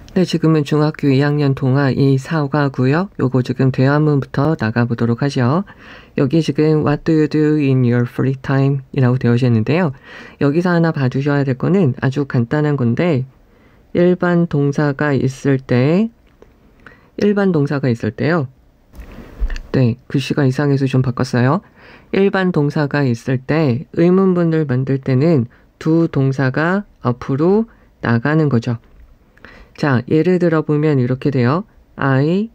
네, 지금은 중학교 2학년 동화 이 사과고요. 요거 지금 대화문부터 나가보도록 하죠. 여기 지금 What do you do in your free time? 이라고 되어 있는데요. 여기서 하나 봐주셔야 될 거는 아주 간단한 건데 일반 동사가 있을 때요. 네, 글씨가 이상해서 좀 바꿨어요. 일반 동사가 있을 때 의문문을 만들 때는 두 동사가 앞으로 나가는 거죠. 자, 예를 들어 보면 이렇게 돼요. I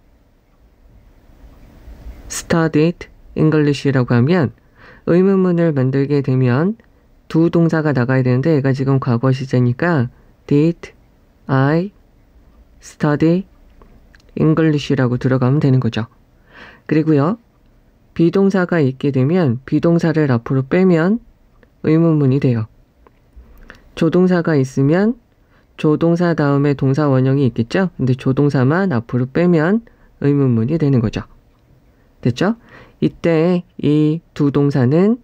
studied English라고 하면 의문문을 만들게 되면 두 동사가 나가야 되는데 얘가 지금 과거 시제니까 Did I study English라고 들어가면 되는 거죠. 그리고요. 비동사가 있게 되면 비동사를 앞으로 빼면 의문문이 돼요. 조동사가 있으면 조동사 다음에 동사 원형이 있겠죠? 근데 조동사만 앞으로 빼면 의문문이 되는 거죠. 됐죠? 이때 이 두 동사는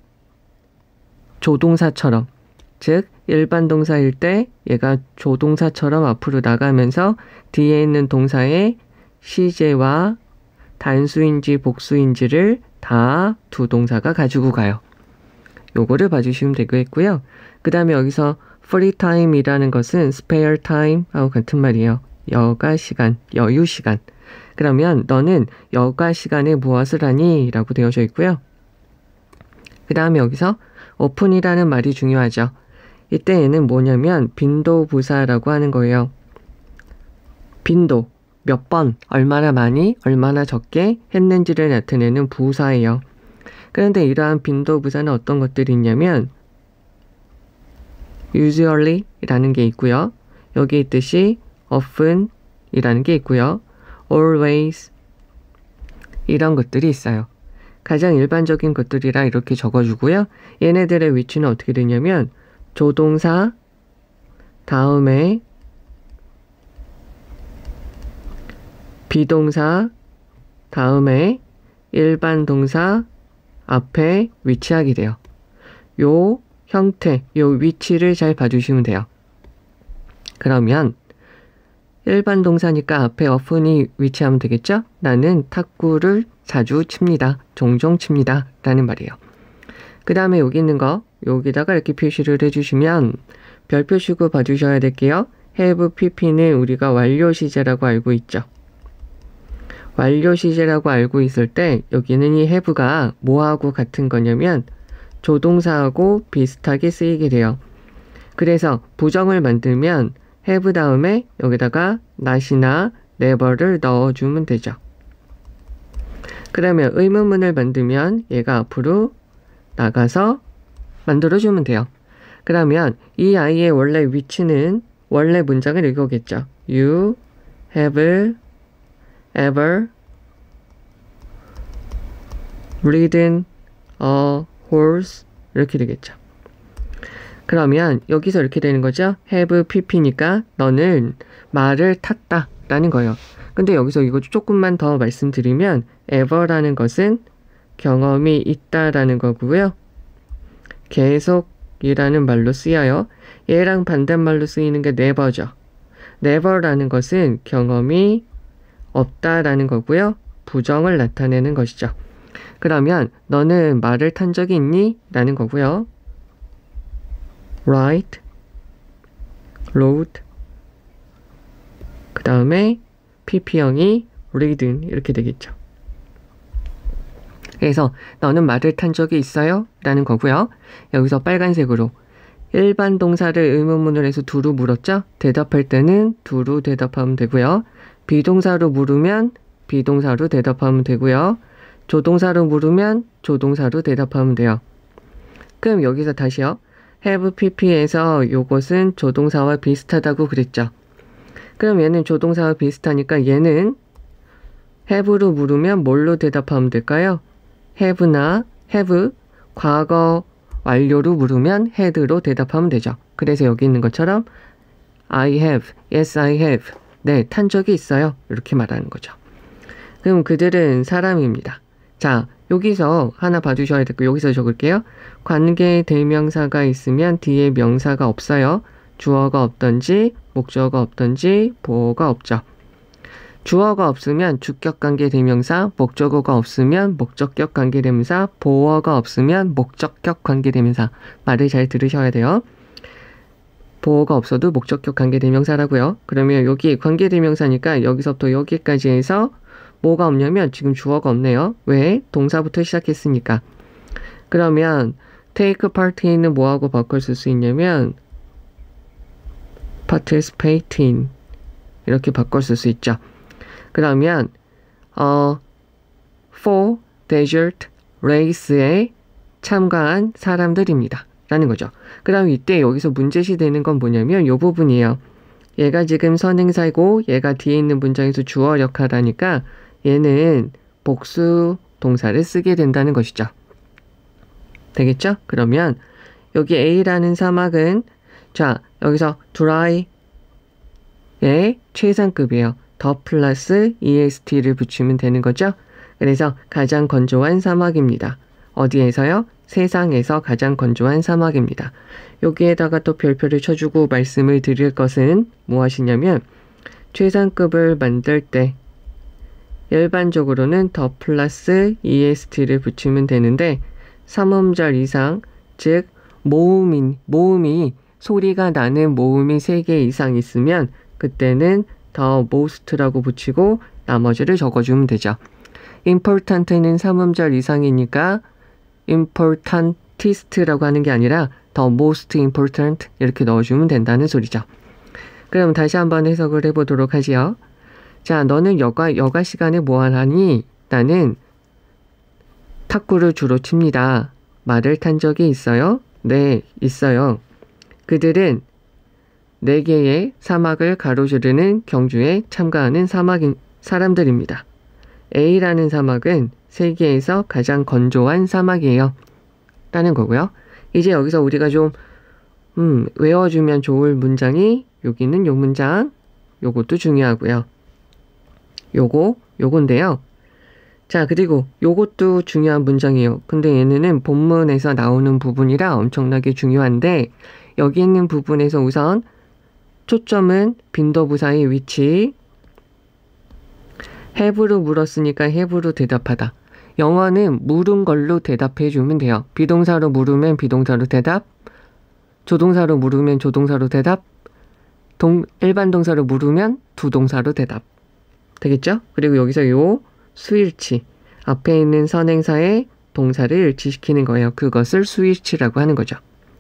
조동사처럼, 즉 일반 동사일 때 얘가 조동사처럼 앞으로 나가면서 뒤에 있는 동사의 시제와 단수인지 복수인지를 다 두 동사가 가지고 가요. 요거를 봐주시면 되겠고요. 그 다음에 여기서 free time이라는 것은 spare time하고 같은 말이에요. 여가 시간, 여유 시간. 그러면 너는 여가 시간에 무엇을 하니? 라고 되어져 있고요. 그 다음에 여기서 open이라는 말이 중요하죠. 이때 얘는 뭐냐면 빈도부사라고 하는 거예요. 빈도, 몇 번, 얼마나 많이, 얼마나 적게 했는지를 나타내는 부사예요. 그런데 이러한 빈도부사는 어떤 것들이 있냐면 usually 라는 게 있고요. 여기 있듯이 often 이라는 게 있고요. always 이런 것들이 있어요. 가장 일반적인 것들이라 이렇게 적어주고요. 얘네들의 위치는 어떻게 되냐면 조동사 다음에 비동사 다음에 일반 동사 앞에 위치하게 돼요. 요 형태, 요 위치를 잘 봐주시면 돼요. 그러면 일반 동사니까 앞에 often이 위치하면 되겠죠? 나는 탁구를 자주 칩니다. 종종 칩니다. 라는 말이에요. 그 다음에 여기 있는 거 여기다가 이렇게 표시를 해주시면 별 표시고 봐주셔야 될게요. have pp는 우리가 완료 시제라고 알고 있죠. 완료 시제라고 알고 있을 때 여기는 이 have가 뭐하고 같은 거냐면 조동사하고 비슷하게 쓰이게 돼요. 그래서 부정을 만들면 have 다음에 여기다가 not이나 never를 넣어주면 되죠. 그러면 의문문을 만들면 얘가 앞으로 나가서 만들어주면 돼요. 그러면 이 아이의 원래 위치는 원래 문장은 이거겠죠. You have ever ridden a horse 이렇게 되겠죠. 그러면 여기서 이렇게 되는 거죠. have pp니까 너는 말을 탔다 라는 거예요. 근데 여기서 이거 조금만 더 말씀드리면 ever라는 것은 경험이 있다라는 거고요. 계속이라는 말로 쓰여요. 얘랑 반대말로 쓰이는 게 never죠. never라는 것은 경험이 없다라는 거고요. 부정을 나타내는 것이죠. 그러면 너는 말을 탄 적이 있니? 라는 거고요. ride, rode 그 다음에 pp형이 ridden 이렇게 되겠죠. 그래서 너는 말을 탄 적이 있어요? 라는 거고요. 여기서 빨간색으로 일반 동사를 의문문을 해서 do로 물었죠? 대답할 때는 do로 대답하면 되고요. 비동사로 물으면 비동사로 대답하면 되고요. 조동사로 물으면 조동사로 대답하면 돼요. 그럼 여기서 다시요. have pp에서 요것은 조동사와 비슷하다고 그랬죠. 그럼 얘는 조동사와 비슷하니까 얘는 have로 물으면 뭘로 대답하면 될까요? have나 have 과거 완료로 물으면 had로 대답하면 되죠. 그래서 여기 있는 것처럼 I have, yes I have 네, 탄 적이 있어요. 이렇게 말하는 거죠. 그럼 그들은 사람입니다. 자, 여기서 하나 봐주셔야 되고 여기서 적을게요. 관계 대명사가 있으면 뒤에 명사가 없어요. 주어가 없던지 목적어가 없던지 보어가 없죠. 주어가 없으면 주격관계 대명사, 목적어가 없으면 목적격 관계대명사, 보어가 없으면 목적격 관계대명사. 말을 잘 들으셔야 돼요. 보어가 없어도 목적격 관계대명사라고요. 그러면 여기 관계대명사니까 여기서부터 여기까지 해서 뭐가 없냐면 지금 주어가 없네요. 왜? 동사부터 시작했으니까. 그러면 take part에 있는 뭐하고 바꿔 쓸 수 있냐면 participate in 이렇게 바꿔 쓸 수 있죠. 그러면 for desert race에 참가한 사람들입니다. 라는 거죠. 그럼 이때 여기서 문제시 되는 건 뭐냐면 이 부분이에요. 얘가 지금 선행사이고 얘가 뒤에 있는 문장에서 주어 역할하니까 얘는 복수 동사를 쓰게 된다는 것이죠. 되겠죠? 그러면 여기 A라는 사막은 자 여기서 dry의 최상급이에요. 더 플러스 EST를 붙이면 되는 거죠. 그래서 가장 건조한 사막입니다. 어디에서요? 세상에서 가장 건조한 사막입니다. 여기에다가 또 별표를 쳐주고 말씀을 드릴 것은 무엇이냐면 최상급을 만들 때 일반적으로는 더 플러스 EST를 붙이면 되는데 3음절 이상 즉 모음이 소리가 나는 모음이 3개 이상 있으면 그때는 더 most라고 붙이고 나머지를 적어주면 되죠. important는 3음절 이상이니까 importantist라고 하는 게 아니라 더 most important 이렇게 넣어주면 된다는 소리죠. 그럼 다시 한번 해석을 해보도록 하지요. 자, 너는 여가 시간에 뭐 하니? 나는 탁구를 주로 칩니다. 말을 탄 적이 있어요? 네, 있어요. 그들은 4개의 사막을 가로지르는 경주에 참가하는 사람들입니다. A라는 사막은 세계에서 가장 건조한 사막이에요. 라는 거고요. 이제 여기서 우리가 좀 외워주면 좋을 문장이 여기는 요 문장, 요것도 중요하고요. 요건데요. 자, 그리고 요것도 중요한 문장이에요. 근데 얘네는 본문에서 나오는 부분이라 엄청나게 중요한데 여기 있는 부분에서 우선 초점은 빈도부사의 위치, have로 물었으니까 have로 대답하다. 영어는 물은 걸로 대답해 주면 돼요. 비동사로 물으면 비동사로 대답, 조동사로 물으면 조동사로 대답, 일반 동사로 물으면 두동사로 대답. 되겠죠? 그리고 여기서 요 수일치, 앞에 있는 선행사의 동사를 일치시키는 거예요. 그것을 수일치라고 하는 거죠.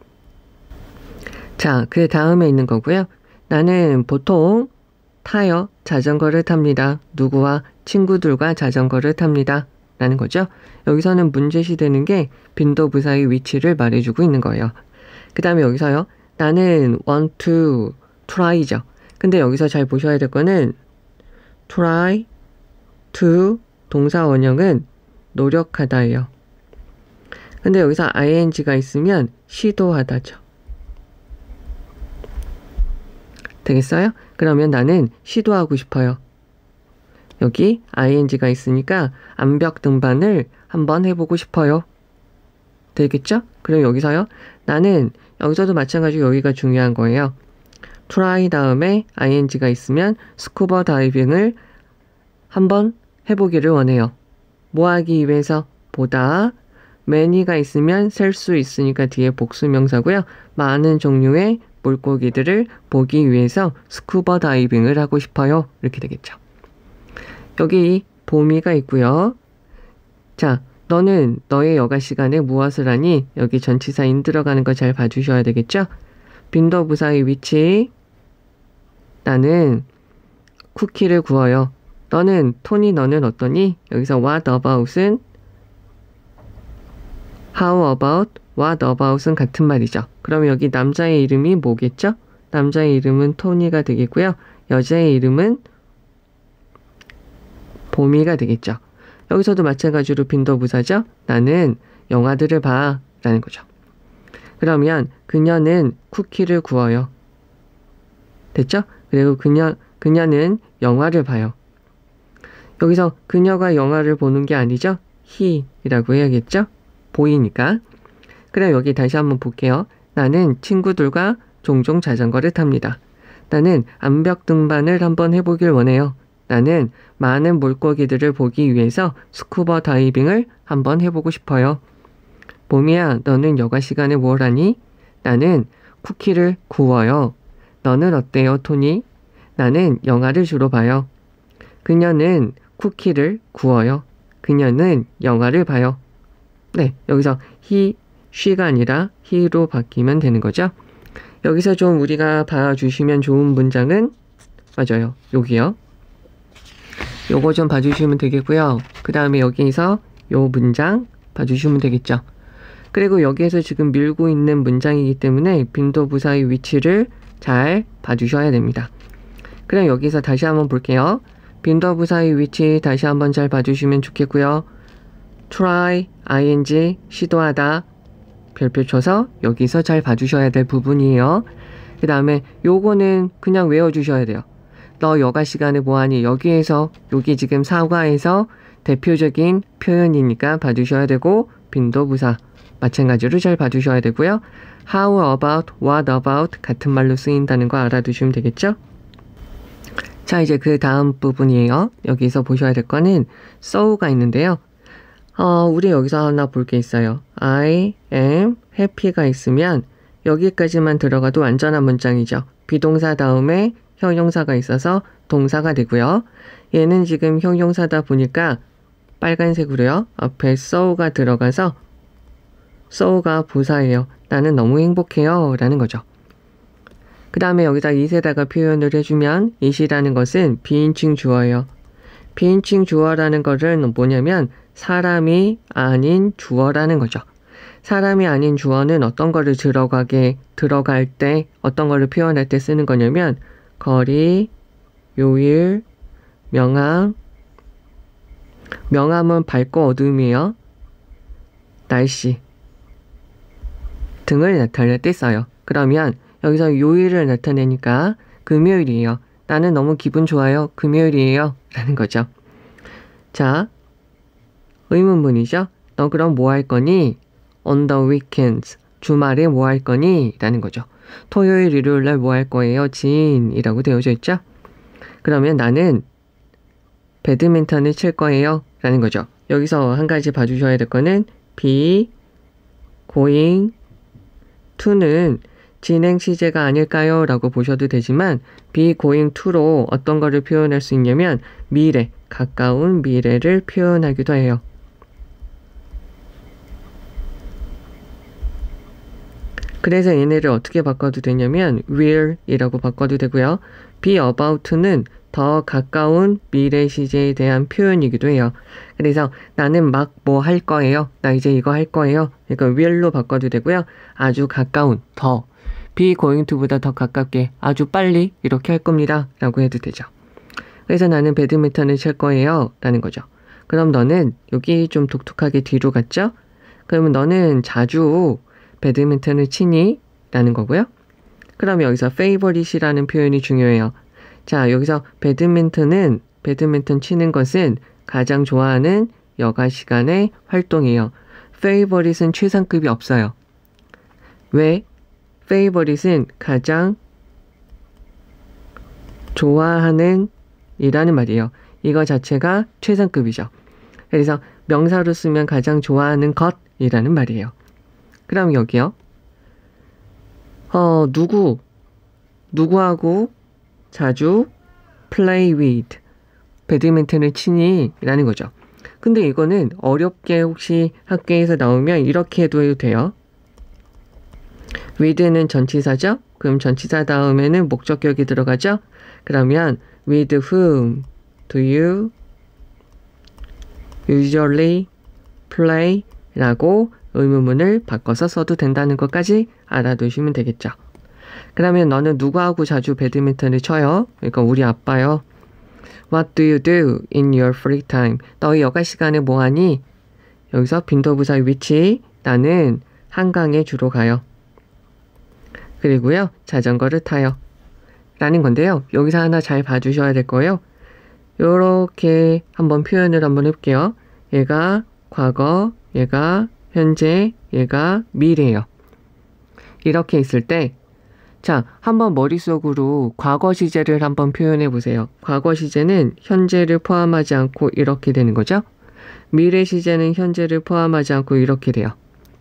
자, 그 다음에 있는 거고요. 나는 보통 타요. 자전거를 탑니다. 누구와? 친구들과 자전거를 탑니다. 라는 거죠. 여기서는 문제시 되는 게 빈도부사의 위치를 말해주고 있는 거예요. 그 다음에 여기서요. 나는 want to try죠. 근데 여기서 잘 보셔야 될 거는 try to 동사 원형은 노력하다예요. 근데 여기서 ing가 있으면 시도하다죠. 되겠어요? 그러면 나는 시도하고 싶어요. 여기 ing가 있으니까 암벽 등반을 한번 해보고 싶어요. 되겠죠? 그럼 여기서요. 나는 여기서도 마찬가지로 여기가 중요한 거예요. try 다음에 ing가 있으면 스쿠버 다이빙을 한번 해보기를 원해요. 뭐 하기 위해서? 보다. many가 있으면 셀 수 있으니까 뒤에 복수명사고요. 많은 종류의 물고기들을 보기 위해서 스쿠버 다이빙을 하고 싶어요. 이렇게 되겠죠. 여기 보미가 있고요. 자, 너는 너의 여가 시간에 무엇을 하니? 여기 전치사 인 들어가는 거 잘 봐주셔야 되겠죠? 빈도부사의 위치. 나는 쿠키를 구워요. 너는 너는 어떠니? 여기서 what about은 how about, what about은 같은 말이죠. 그럼 여기 남자의 이름이 뭐겠죠? 남자의 이름은 토니가 되겠고요. 여자의 이름은 보미가 되겠죠. 여기서도 마찬가지로 빈도부사죠. 나는 영화들을 봐 라는 거죠. 그러면 그녀는 쿠키를 구워요. 됐죠? 그리고 그녀는 영화를 봐요. 여기서 그녀가 영화를 보는 게 아니죠. he이라고 해야겠죠. 보이니까. 그럼 여기 다시 한번 볼게요. 나는 친구들과 종종 자전거를 탑니다. 나는 암벽 등반을 한번 해보길 원해요. 나는 많은 물고기들을 보기 위해서 스쿠버 다이빙을 한번 해보고 싶어요. 봄이야, 너는 여가 시간에 뭘 하니? 나는 쿠키를 구워요. 너는 어때요, 토니? 나는 영화를 주로 봐요. 그녀는 쿠키를 구워요. 그녀는 영화를 봐요. 네, 여기서 he, she가 아니라 he로 바뀌면 되는 거죠. 여기서 좀 우리가 봐주시면 좋은 문장은 맞아요. 여기요. 요거 좀 봐주시면 되겠고요. 그 다음에 여기서 요 문장 봐주시면 되겠죠. 그리고 여기에서 지금 밀고 있는 문장이기 때문에 빈도부사의 위치를 잘 봐주셔야 됩니다. 그럼 여기서 다시 한번 볼게요. 빈도부사의 위치 다시 한번 잘 봐주시면 좋겠고요. try, ing, 시도하다, 별표 쳐서 여기서 잘 봐주셔야 될 부분이에요. 그 다음에 요거는 그냥 외워주셔야 돼요. 너 여가 시간에 뭐하니? 여기에서 여기 지금 사과에서 대표적인 표현이니까 봐주셔야 되고 빈도부사 마찬가지로 잘 봐주셔야 되고요. how about, what about 같은 말로 쓰인다는 거 알아두시면 되겠죠? 자, 이제 그 다음 부분이에요. 여기서 보셔야 될 거는 so가 있는데요. 우리 여기서 하나 볼 게 있어요. I am happy가 있으면 여기까지만 들어가도 완전한 문장이죠. 비동사 다음에 형용사가 있어서 동사가 되고요. 얘는 지금 형용사다 보니까 빨간색으로요. 앞에 so가 들어가서 so가 부사예요. 나는 너무 행복해요 라는 거죠. 그 다음에 여기다 it에다가 표현을 해주면 it이라는 것은 비인칭 주어예요. 비인칭 주어라는 거는 뭐냐면 사람이 아닌 주어라는 거죠. 사람이 아닌 주어는 어떤 거를 들어갈 때 어떤 거를 표현할 때 쓰는 거냐면 거리, 요일, 명암. 명암은 밝고 어두움이에요. 날씨 등을 나타낼 때 써요. 그러면 여기서 요일을 나타내니까 금요일이에요. 나는 너무 기분 좋아요. 금요일이에요. 라는 거죠. 자, 의문문이죠. 너 그럼 뭐 할 거니? On the weekends. 주말에 뭐 할 거니? 라는 거죠. 토요일, 일요일 날 뭐 할 거예요? 지인이라고 되어져 있죠. 그러면 나는 배드민턴을 칠 거예요. 라는 거죠. 여기서 한 가지 봐주셔야 될 거는 be going to는 진행 시제가 아닐까요? 라고 보셔도 되지만 be going to로 어떤 거를 표현할 수 있냐면 미래, 가까운 미래를 표현하기도 해요. 그래서 얘네를 어떻게 바꿔도 되냐면 will 이라고 바꿔도 되고요. be about to는 더 가까운 미래 시제에 대한 표현이기도 해요. 그래서 나는 막 뭐 할 거예요. 나 이제 이거 할 거예요. 그러니까 will로 바꿔도 되고요. 아주 가까운, 더 be going to보다 더 가깝게 아주 빨리 이렇게 할 겁니다. 라고 해도 되죠. 그래서 나는 배드민턴을 칠 거예요. 라는 거죠. 그럼 너는 여기 좀 독특하게 뒤로 갔죠? 그러면 너는 자주 배드민턴을 치니? 라는 거고요. 그럼 여기서 favorite이라는 표현이 중요해요. 자, 여기서 배드민턴 치는 것은 가장 좋아하는 여가 시간의 활동이에요. favorite은 최상급이 없어요. 왜? favorite은 가장 좋아하는 이라는 말이에요. 이거 자체가 최상급이죠. 그래서 명사로 쓰면 가장 좋아하는 것이라는 말이에요. 그럼 여기요. 누구하고 자주 play with 배드민턴을 치니? 라는 거죠. 근데 이거는 어렵게 혹시 학교에서 나오면 이렇게 해도 돼요. with는 전치사죠? 그럼 전치사 다음에는 목적격이 들어가죠? 그러면 with whom do you usually play? 라고 의문문을 바꿔서 써도 된다는 것까지 알아두시면 되겠죠. 그러면 너는 누구하고 자주 배드민턴을 쳐요? 그러니까 우리 아빠요. What do you do in your free time? 너희 여가 시간에 뭐 하니? 여기서 빈도부사의 위치, 나는 한강에 주로 가요. 그리고요, 자전거를 타요. 라는 건데요. 여기서 하나 잘 봐주셔야 될 거예요. 요렇게 한번 표현을 한번 해볼게요. 얘가 과거, 얘가 현재, 얘가 미래예요. 이렇게 있을 때 자, 한번 머릿속으로 과거 시제를 한번 표현해 보세요. 과거 시제는 현재를 포함하지 않고 이렇게 되는 거죠. 미래 시제는 현재를 포함하지 않고 이렇게 돼요.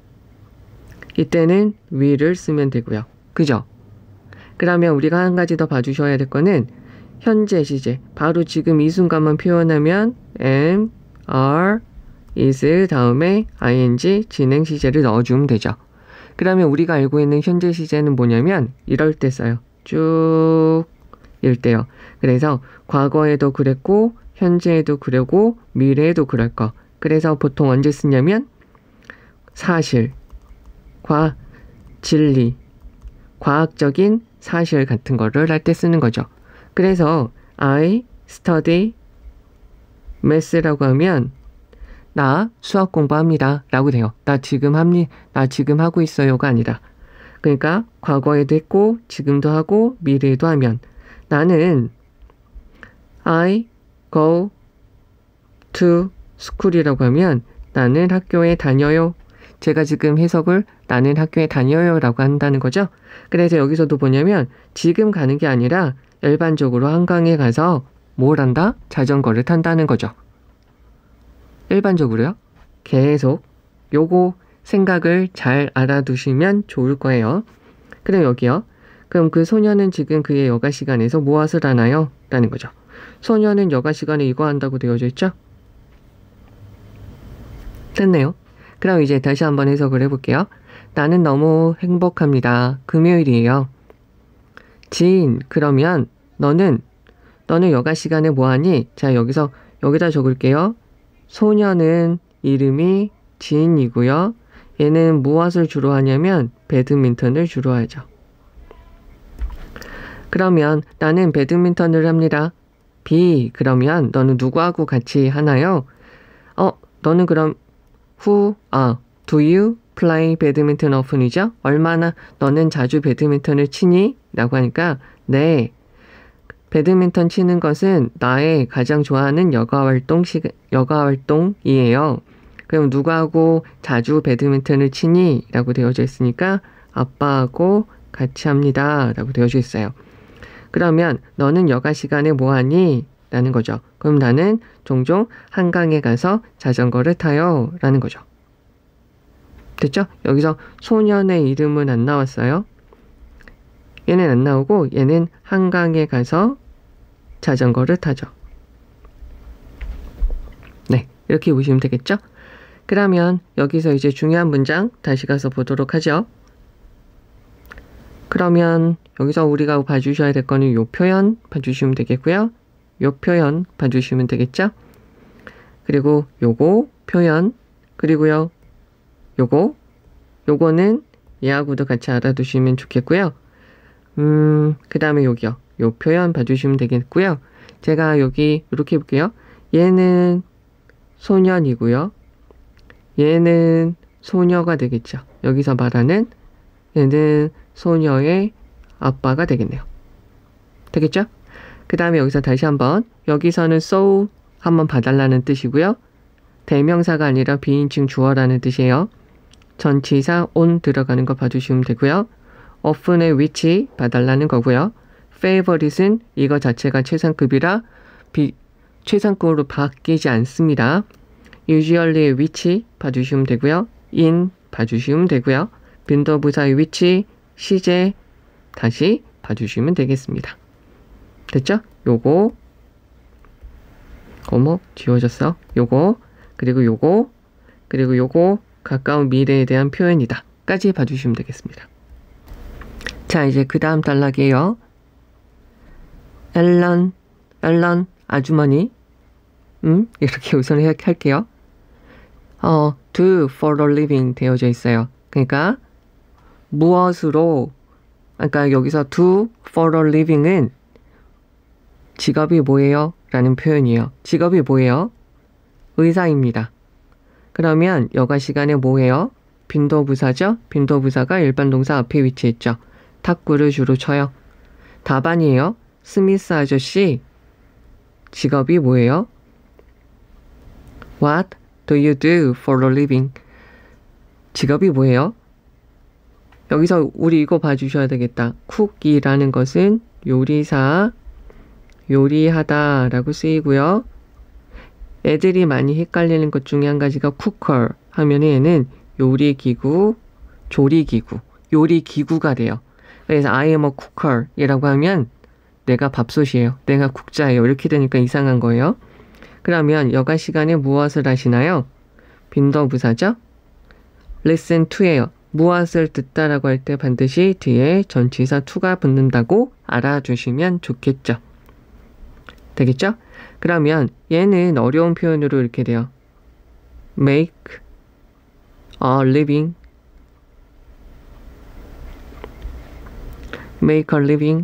이때는 will을 쓰면 되고요. 그죠? 그러면 우리가 한 가지 더 봐주셔야 될 거는 현재 시제. 바로 지금 이 순간만 표현하면 am, are, is 다음에 ing 진행 시제를 넣어주면 되죠. 그러면 우리가 알고 있는 현재 시제는 뭐냐면 이럴 때 써요. 쭉 이럴 때요. 그래서 과거에도 그랬고 현재에도 그러고 미래에도 그럴 거. 그래서 보통 언제 쓰냐면 사실, 진리, 과학적인 사실 같은 거를 할 때 쓰는 거죠. 그래서 I study math라고 하면 나 수학 공부합니다 라고 돼요. 나 지금 하고 있어요가 아니라. 그러니까 과거에도 했고 지금도 하고 미래에도 하면 나는 I go to school이라고 하면 나는 학교에 다녀요. 제가 지금 해석을 나는 학교에 다녀요 라고 한다는 거죠. 그래서 여기서도 뭐냐면 지금 가는 게 아니라 일반적으로 한강에 가서 뭘 한다? 자전거를 탄다는 거죠. 일반적으로요. 계속 요거 생각을 잘 알아두시면 좋을 거예요. 그럼 여기요. 그럼 그 소녀는 지금 그의 여가 시간에서 무엇을 하나요? 라는 거죠. 소녀는 여가 시간에 이거 한다고 되어져 있죠? 됐네요. 그럼 이제 다시 한번 해석을 해볼게요. 나는 너무 행복합니다. 금요일이에요. 지인, 그러면 너는 여가 시간에 뭐하니? 자, 여기다 적을게요. 소녀는 이름이 지인이고요. 얘는 무엇을 주로 하냐면 배드민턴을 주로 하죠. 그러면 나는 배드민턴을 합니다. B, 그러면 너는 누구하고 같이 하나요? 너는 그럼 do you play badminton often이죠? 얼마나 너는 자주 배드민턴을 치니? 라고 하니까 네, 배드민턴 치는 것은 나의 가장 좋아하는 여가 활동이에요. 그럼 누구하고 자주 배드민턴을 치니? 라고 되어져 있으니까 아빠하고 같이 합니다. 라고 되어져 있어요. 그러면 너는 여가 시간에 뭐하니? 라는 거죠. 그럼 나는 종종 한강에 가서 자전거를 타요. 라는 거죠. 됐죠? 여기서 소년의 이름은 안 나왔어요. 얘는 안 나오고 얘는 한강에 가서 자전거를 타죠. 네, 이렇게 보시면 되겠죠? 그러면 여기서 이제 중요한 문장 다시 가서 보도록 하죠. 그러면 여기서 우리가 봐주셔야 될 거는 요 표현 봐주시면 되겠고요. 요 표현 봐주시면 되겠죠? 그리고 요거 표현, 그리고요 요거는 얘하고도 같이 알아두시면 좋겠고요. 그 다음에 여기요. 요 표현 봐주시면 되겠고요. 제가 여기 이렇게 해볼게요. 얘는 소년이고요. 얘는 소녀가 되겠죠. 여기서 말하는 얘는 소녀의 아빠가 되겠네요. 되겠죠? 그 다음에 여기서 다시 한번 여기서는 so 한번 봐달라는 뜻이고요. 대명사가 아니라 비인칭 주어라는 뜻이에요. 전치사 on 들어가는 거 봐주시면 되고요. often의 which 봐달라는 거고요. favorite은 이거 자체가 최상급이라 최상급으로 바뀌지 않습니다. usually의 which 봐주시면 되고요. in 봐주시면 되고요. 빈도부사의 which, 시제 다시 봐주시면 되겠습니다. 됐죠? 요거 지워졌어. 요거 그리고 요거 가까운 미래에 대한 표현이다 까지 봐주시면 되겠습니다. 자, 이제 그 다음 단락이에요. 앨런 아주머니 이렇게 우선 할게요. do for a living 되어져 있어요. 그러니까 무엇으로, 그러니까 여기서 do for a living은 직업이 뭐예요? 라는 표현이에요. 직업이 뭐예요? 의사입니다. 그러면 여가 시간에 뭐해요? 빈도부사죠? 빈도부사가 일반 동사 앞에 위치했죠. 탁구를 주로 쳐요. 답안이에요. 스미스 아저씨 직업이 뭐예요? What do you do for a living? 직업이 뭐예요? 여기서 우리 이거 봐주셔야 되겠다. 쿡이라는 것은 요리사, 요리하다 라고 쓰이고요. 애들이 많이 헷갈리는 것 중에 한 가지가 쿠커 하면 얘는 요리기구, 조리기구, 요리기구가 돼요. 그래서 I am a cooker 이라고 하면 내가 밥솥이에요. 내가 국자예요. 이렇게 되니까 이상한 거예요. 그러면 여가 시간에 무엇을 하시나요? 빈도부사죠? listen to예요. 무엇을 듣다라고 할 때 반드시 뒤에 전치사 to가 붙는다고 알아주시면 좋겠죠. 되겠죠? 그러면 얘는 어려운 표현으로 이렇게 돼요. make a living, make a living,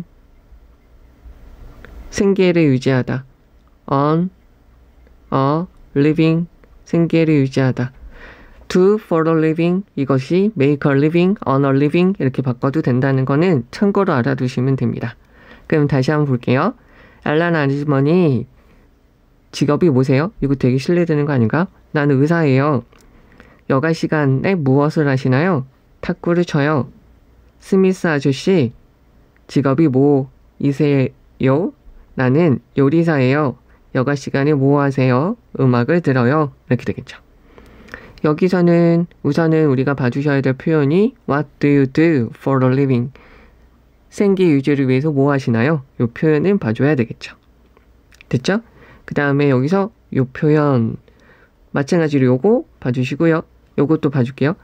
생계를 유지하다. on a living, 생계를 유지하다. do for a living, 이것이 make a living, on a living 이렇게 바꿔도 된다는 거는 참고로 알아두시면 됩니다. 그럼 다시 한번 볼게요. 알란 아주머니 직업이 뭐세요? 이거 되게 실례되는 거 아닌가? 나는 의사예요. 여가 시간에 무엇을 하시나요? 탁구를 쳐요. 스미스 아저씨 직업이 뭐이세요? 나는 요리사예요. 여가 시간에 뭐 하세요? 음악을 들어요. 이렇게 되겠죠. 여기서는 우선은 우리가 봐주셔야 될 표현이 What do you do for a living? 생계 유지를 위해서 뭐 하시나요? 이 표현은 봐줘야 되겠죠. 됐죠? 그 다음에 여기서 이 표현 마찬가지로 요거 봐주시고요. 요것도 봐줄게요.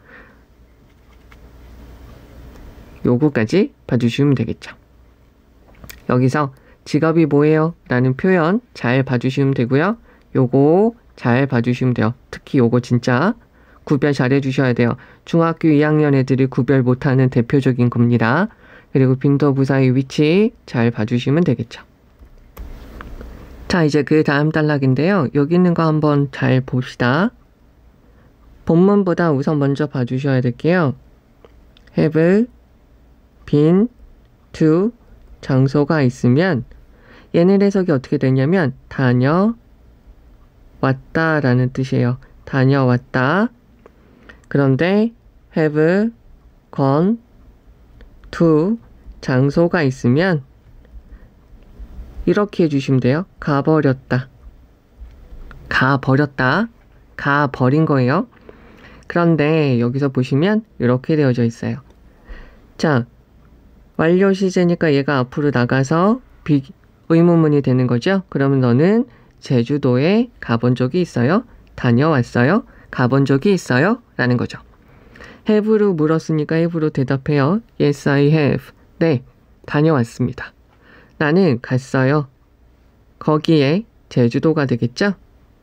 요거까지 봐주시면 되겠죠. 여기서 직업이 뭐예요? 라는 표현 잘 봐주시면 되고요. 요거 잘 봐주시면 돼요. 특히 요거 진짜 구별 잘 해주셔야 돼요. 중학교 2학년 애들이 구별 못하는 대표적인 겁니다. 그리고 빈도부사의 위치 잘 봐주시면 되겠죠. 자, 이제 그 다음 단락인데요. 여기 있는 거 한번 잘 봅시다. 본문보다 우선 먼저 봐주셔야 될게요. have, been, to, 장소가 있으면 얘는 해석이 어떻게 되냐면 다녀왔다 라는 뜻이에요. 다녀왔다. 그런데 have, gone, to, 장소가 있으면 이렇게 해주시면 돼요. 가버렸다. 가버렸다. 가버린 거예요. 그런데 여기서 보시면 이렇게 되어져 있어요. 자, 완료 시제니까 얘가 앞으로 나가서 의문문이 되는 거죠. 그러면 너는 제주도에 가본 적이 있어요? 다녀왔어요? 가본 적이 있어요? 라는 거죠. have로 물었으니까 have로 대답해요. Yes, I have. 네, 다녀왔습니다. 나는 갔어요. 거기에 제주도가 되겠죠?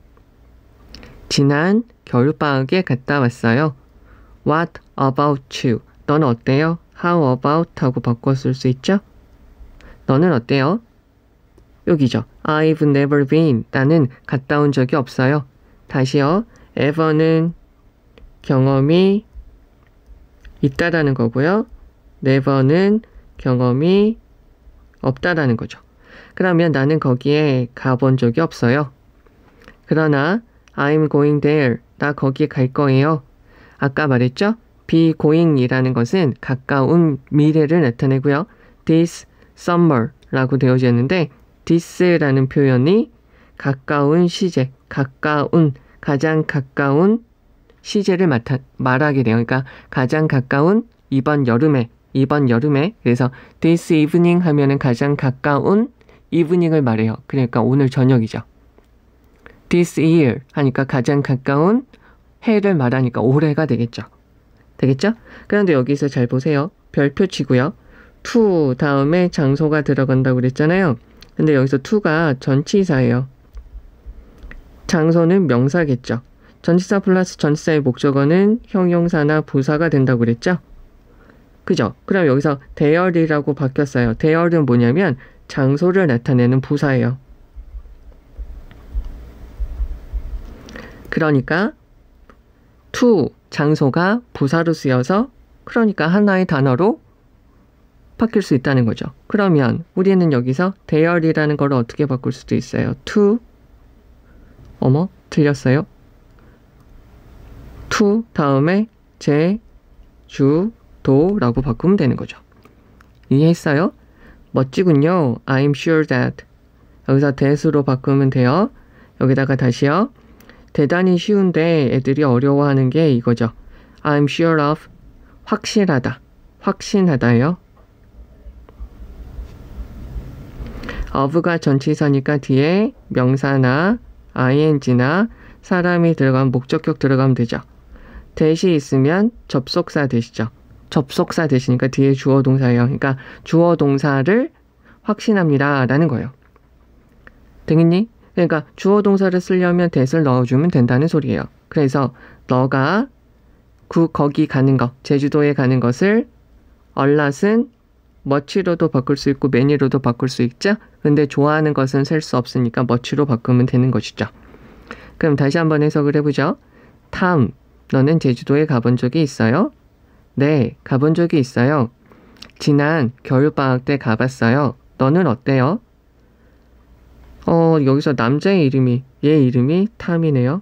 지난 겨울방학에 갔다 왔어요. What about you? 넌 어때요? How about 하고 바꿨을 수 있죠? 너는 어때요? 여기죠. I've never been. 나는 갔다 온 적이 없어요. 다시요. ever는 경험이 있다라는 거고요. never는 경험이 없다라는 거죠. 그러면 나는 거기에 가본 적이 없어요. 그러나 I'm going there. 나 거기에 갈 거예요. 아까 말했죠? be going이라는 것은 가까운 미래를 나타내고요. this summer라고 되어져 있는데 this라는 표현이 가까운 시제, 가장 가까운 시제를 말하게 돼요. 그러니까 가장 가까운 이번 여름에 그래서 this evening 하면은 가장 가까운 evening을 말해요. 그러니까 오늘 저녁이죠. this year 하니까 가장 가까운 해를 말하니까 올해가 되겠죠. 되겠죠? 그런데 여기서 잘 보세요. 별표 치고요. to 다음에 장소가 들어간다고 그랬잖아요. 근데 여기서 to가 전치사예요. 장소는 명사겠죠. 전치사 플러스 전치사의 목적어는 형용사나 부사가 된다고 그랬죠. 그죠? 그럼 여기서 there이라고 바뀌었어요. there는 뭐냐면 장소를 나타내는 부사예요. 그러니까 to 장소가 부사로 쓰여서 그러니까 하나의 단어로 바뀔 수 있다는 거죠. 그러면 우리는 여기서 there이라는 걸 어떻게 바꿀 수도 있어요. to 틀렸어요. to 다음에 제주도 도라고 바꾸면 되는 거죠. 이해했어요? 멋지군요. I'm sure that. 여기서 that으로 바꾸면 돼요. 여기다가 다시요. 대단히 쉬운데 애들이 어려워하는 게 이거죠. I'm sure of. 확실하다. 확신하다예요. of가 전치사니까 뒤에 명사나 ing나 사람이 들어가면 목적격 들어가면 되죠. that이 있으면 접속사 되시죠. 접속사 되시니까 뒤에 주어 동사예요. 그러니까 주어 동사를 확신합니다 라는 거예요. 되겠니? 그러니까 주어 동사를 쓰려면 that을 넣어주면 된다는 소리예요. 그래서 너가 거기 가는 것, 제주도에 가는 것을 얼랏은 much로도 바꿀 수 있고 many로도 바꿀 수 있죠. 근데 좋아하는 것은 셀 수 없으니까 much로 바꾸면 되는 것이죠. 그럼 다시 한번 해석을 해보죠. 탐, 너는 제주도에 가본 적이 있어요? 네, 가본 적이 있어요. 지난 겨울방학 때 가봤어요. 너는 어때요? 여기서 남자의 이름이, 얘 이름이 탐이네요.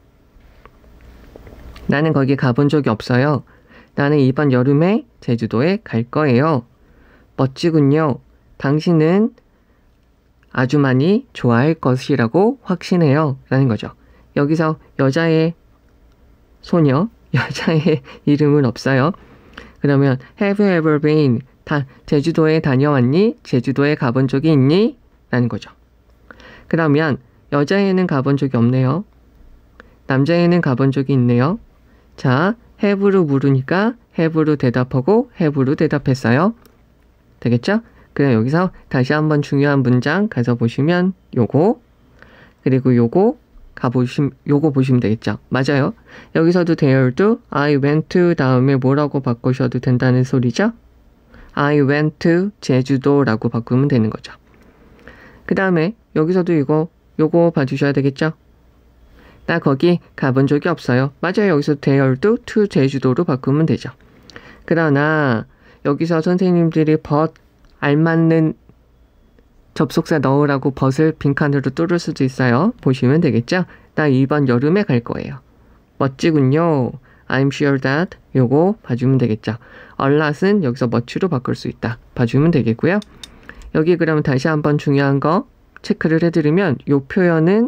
나는 거기 가본 적이 없어요. 나는 이번 여름에 제주도에 갈 거예요. 멋지군요. 당신은 아주 많이 좋아할 것이라고 확신해요. 라는 거죠. 여기서 여자의 소녀, 여자의 이름은 없어요. 그러면 Have you ever been? 제주도에 다녀왔니? 제주도에 가본 적이 있니? 라는 거죠. 그러면 여자애는 가본 적이 없네요. 남자애는 가본 적이 있네요. 자, have로 물으니까 have로 대답하고 have로 대답했어요. 되겠죠? 그럼 여기서 다시 한번 중요한 문장 가서 보시면 요거 그리고 요거 요거 보시면 되겠죠? 맞아요. 여기서도 there도 I went to 다음에 뭐라고 바꾸셔도 된다는 소리죠? I went to 제주도라고 바꾸면 되는 거죠. 그 다음에 여기서도 요거 봐주셔야 되겠죠? 나 거기 가본 적이 없어요. 맞아요. 여기서 there도 to 제주도로 바꾸면 되죠. 그러나 여기서 선생님들이 but 알맞는 접속사 넣으라고 but을 빈칸으로 뚫을 수도 있어요. 보시면 되겠죠? 나 이번 여름에 갈 거예요. 멋지군요. I'm sure that. 요거 봐주면 되겠죠. 얼랏은 여기서 much로 바꿀 수 있다. 봐주면 되겠고요. 여기 그러면 다시 한번 중요한 거 체크를 해드리면 요 표현은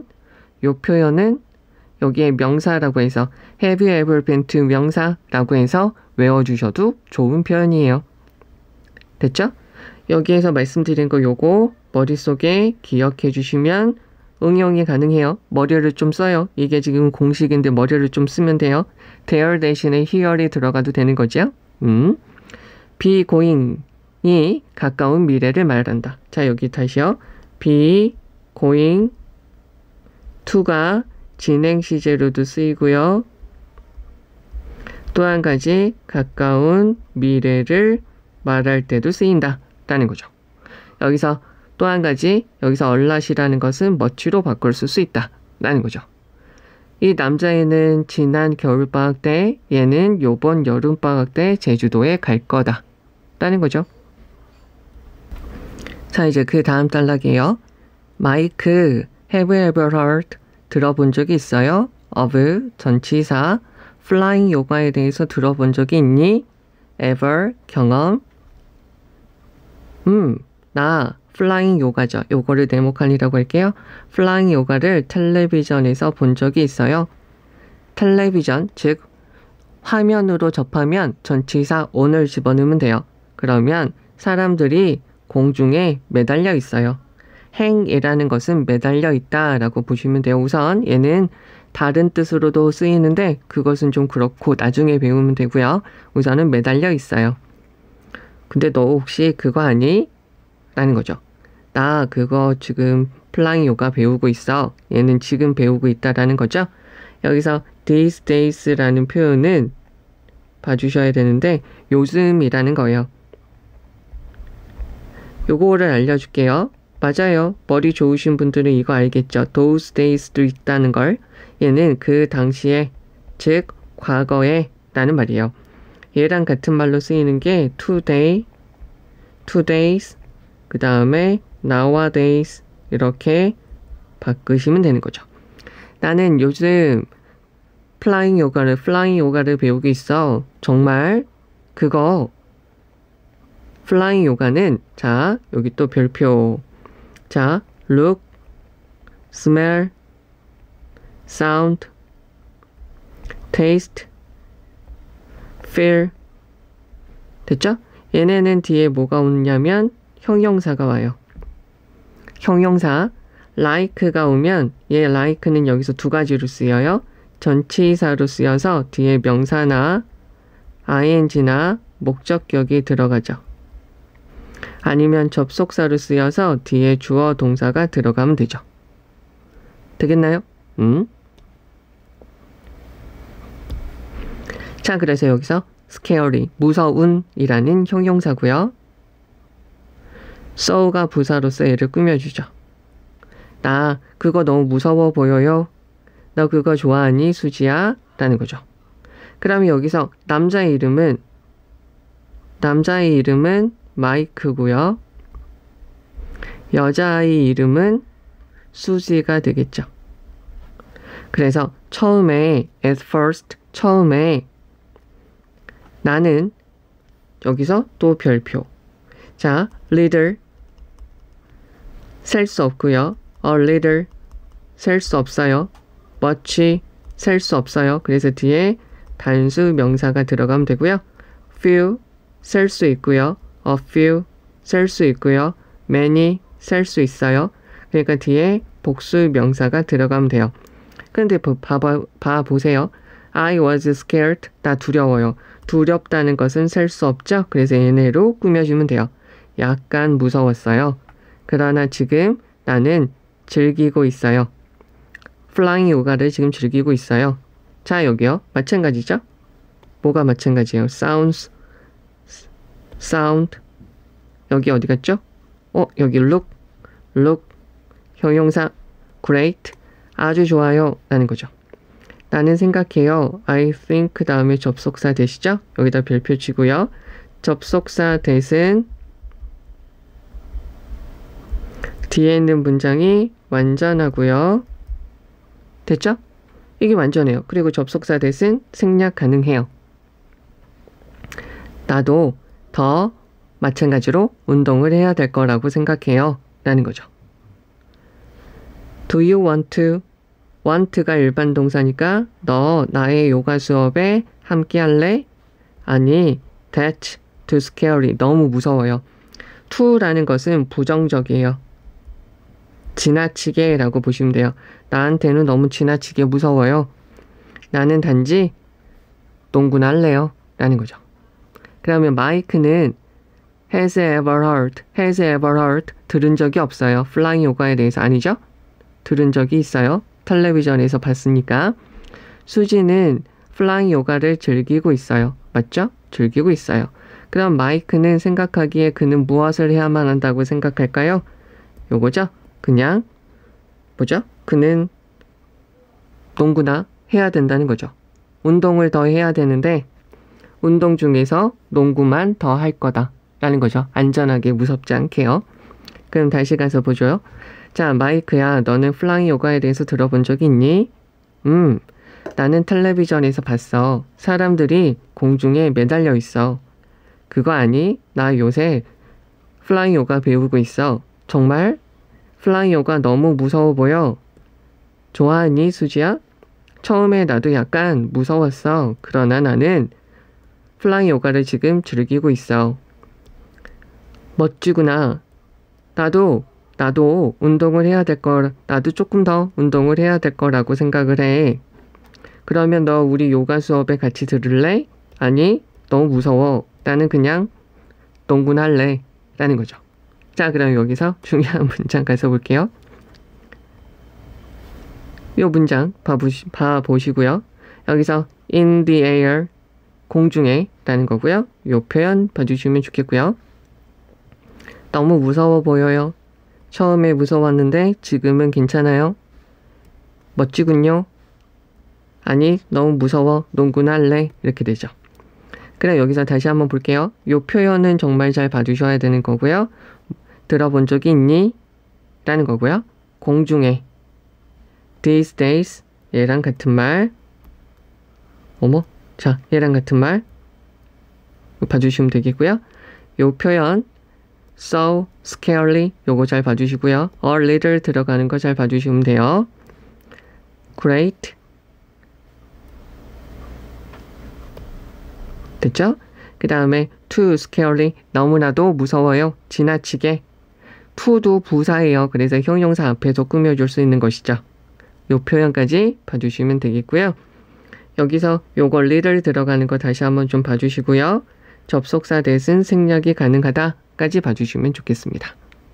여기에 명사라고 해서 have you ever been to 명사라고 해서 외워주셔도 좋은 표현이에요. 됐죠? 여기에서 말씀드린 거 요거 머릿속에 기억해 주시면 응용이 가능해요. 머리를 좀 써요. 이게 지금 공식인데 머리를 좀 쓰면 돼요. there 대신에 here이 들어가도 되는 거죠. be going이 가까운 미래를 말한다. 자, 여기 다시요. be going to가 진행 시제로도 쓰이고요. 또 한 가지 가까운 미래를 말할 때도 쓰인다 라는 거죠. 여기서 또 한 가지 여기서 얼랏이라는 것은 much로 바꿀 수 있다 라는 거죠. 이 남자애는 지난 겨울방학 때 얘는 요번 여름방학 때 제주도에 갈 거다 라는 거죠. 자, 이제 그 다음 단락이에요. 마이크, have you ever heard? 들어본 적이 있어요? of, 전치사, flying 요가에 대해서 들어본 적이 있니? ever, 경험. 나 flying 요가죠. 요거를 네모칸이라고 할게요. flying 요가를 텔레비전에서 본 적이 있어요. 텔레비전, 즉 화면으로 접하면 전치사 on을 집어넣으면 돼요. 그러면 사람들이 공중에 매달려 있어요. 행이라는 것은 매달려 있다 라고 보시면 돼요. 우선 얘는 다른 뜻으로도 쓰이는데 그것은 좀 그렇고 나중에 배우면 되고요. 우선은 매달려 있어요. 근데 너 혹시 그거 아니? 라는 거죠. 나 그거 지금 플라잉 요가 배우고 있어. 얘는 지금 배우고 있다라는 거죠. 여기서 these days라는 표현은 봐주셔야 되는데 요즘이라는 거예요. 요거를 알려줄게요. 맞아요. 머리 좋으신 분들은 이거 알겠죠. those days도 있다는 걸. 얘는 그 당시에, 즉 과거에 라는 말이에요. 얘랑 같은 말로 쓰이는 게 today, today's, 그 다음에 nowadays 이렇게 바꾸시면 되는 거죠. 나는 요즘 플라잉 요가를 배우고 있어. 정말 그거 플라잉 요가는 자 여기 또 별표 자 look, smell, sound, taste, feel 됐죠? 얘네는 뒤에 뭐가 오냐면 형용사가 와요. 형용사 like가 오면 얘 like는 여기서 두 가지로 쓰여요. 전치사로 쓰여서 뒤에 명사나 ing나 목적격이 들어가죠. 아니면 접속사로 쓰여서 뒤에 주어 동사가 들어가면 되죠. 되겠나요? 자, 그래서 여기서 scary, 무서운이라는 형용사고요. so가 부사로서 얘를 꾸며주죠. 나 그거 너무 무서워 보여요. 너 그거 좋아하니 수지야? 라는 거죠. 그럼 여기서 남자의 이름은 마이크고요. 여자아이 이름은 수지가 되겠죠. 그래서 처음에 at first 처음에 나는 여기서 또 별표 자 little 셀 수 없고요. a little 셀 수 없어요. much 셀 수 없어요. 그래서 뒤에 단수 명사가 들어가면 되고요. few 셀 수 있고요. a few 셀 수 있고요. many 셀 수 있어요. 그러니까 뒤에 복수 명사가 들어가면 돼요. 그런데 봐보세요. I was scared. 나 두려워요. 두렵다는 것은 셀 수 없죠. 그래서 얘네로 꾸며주면 돼요. 약간 무서웠어요. 그러나 지금 나는 즐기고 있어요. 플라잉 요가를 지금 즐기고 있어요. 자, 여기요. 마찬가지죠? 뭐가 마찬가지예요? sound. 여기 어디 갔죠? 여기 look. 형용사. great. 아주 좋아요. 라는 거죠. 나는 생각해요. I think 다음에 접속사 대시죠? 여기다 별표 치고요. 접속사 대신 뒤에 있는 문장이 완전하고요. 됐죠? 이게 완전해요. 그리고 접속사 대신 생략 가능해요. 나도 더 마찬가지로 운동을 해야 될 거라고 생각해요. 라는 거죠. Do you want to? want가 일반 동사니까 너 나의 요가 수업에 함께 할래? 아니, that's too scary. 너무 무서워요. to라는 것은 부정적이에요. 지나치게 라고 보시면 돼요. 나한테는 너무 지나치게 무서워요. 나는 단지 농구나 할래요. 라는 거죠. 그러면 마이크는 has ever heard 들은 적이 없어요. 플라잉 요가에 대해서 아니죠? 들은 적이 있어요. 텔레비전에서 봤으니까. 수지는 플라잉 요가를 즐기고 있어요. 맞죠? 즐기고 있어요. 그럼 마이크는 생각하기에 그는 무엇을 해야만 한다고 생각할까요? 요거죠? 그냥 뭐죠? 그는 농구나 해야 된다는 거죠. 운동을 더 해야 되는데 운동 중에서 농구만 더 할 거다 라는 거죠. 안전하게 무섭지 않게요. 그럼 다시 가서 보죠. 자, 마이크야, 너는 플라잉 요가에 대해서 들어본 적이 있니? 나는 텔레비전에서 봤어. 사람들이 공중에 매달려 있어. 그거 아니? 나 요새 플라잉 요가 배우고 있어. 정말? 플라잉 요가 너무 무서워 보여. 좋아하니, 수지야? 처음에 나도 약간 무서웠어. 그러나 나는 플라잉 요가를 지금 즐기고 있어. 멋지구나. 나도 운동을 해야 될 거, 나도 조금 더 운동을 해야 될 거라고 생각을 해. 그러면 너 우리 요가 수업에 같이 들을래? 아니, 너무 무서워. 나는 그냥 농구나 할래. 라는 거죠. 자, 그럼 여기서 중요한 문장 가서 볼게요. 요 문장 봐보시고요. 여기서 in the air, 공중에 라는 거고요. 요 표현 봐주시면 좋겠고요. 너무 무서워 보여요. 처음에 무서웠는데 지금은 괜찮아요. 멋지군요. 아니, 너무 무서워. 농구나 할래. 이렇게 되죠. 그럼 여기서 다시 한번 볼게요. 요 표현은 정말 잘 봐주셔야 되는 거고요. 들어본 적이 있니? 라는 거고요. 공중에 these days 얘랑 같은 말 자, 얘랑 같은 말 봐주시면 되겠고요. 요 표현 so scary 요거 잘 봐주시고요. a little 들어가는 거 잘 봐주시면 돼요. great 됐죠? 그 다음에 too scary 너무나도 무서워요. 지나치게 to도 부사예요. 그래서 형용사 앞에서 꾸며줄 수 있는 것이죠. 요 표현까지 봐주시면 되겠고요. 여기서 요거 little 들어가는 거 다시 한번 좀 봐주시고요. 접속사 that은 생략이 가능하다까지 봐주시면 좋겠습니다.